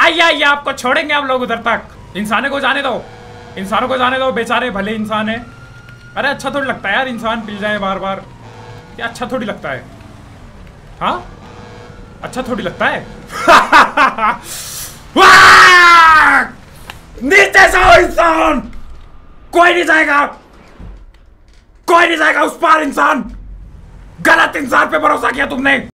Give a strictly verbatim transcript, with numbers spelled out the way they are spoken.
आइए आइए, आपको छोड़ेंगे हम लोग उधर तक। इंसानों को जाने दो, इंसानों को जाने दो, बेचारे भले इंसान है। अरे अच्छा थोड़ी लगता है यार इंसान पिल जाए बार बार, क्या अच्छा थोड़ी लगता है। हाँ अच्छा थोड़ी लगता है। नीचे से आओ इंसान, कोई नहीं जाएगा, कोई नहीं जाएगा उस पार। इंसान, गलत इंसान पे भरोसा किया तुमने।